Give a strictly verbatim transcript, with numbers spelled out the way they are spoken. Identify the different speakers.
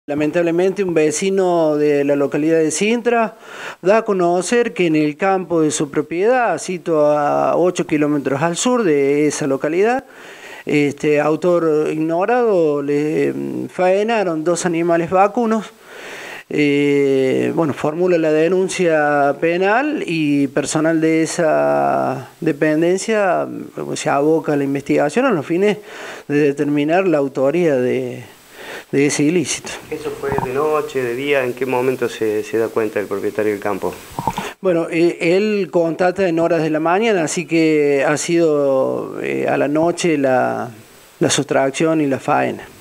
Speaker 1: Lamentablemente un vecino de la localidad de Cintra da a conocer que en el campo de su propiedad, sito a ocho kilómetros al sur de esa localidad, este autor ignorado le faenaron dos animales vacunos. Eh, bueno, formula la denuncia penal y personal de esa dependencia se aboca a la investigación a los fines de determinar la autoría de de ese ilícito.
Speaker 2: ¿Eso fue de noche, de día? ¿En qué momento se, se da cuenta el propietario del campo?
Speaker 1: Bueno, eh, él contacta en horas de la mañana, así que ha sido eh, a la noche la, la sustracción y la faena.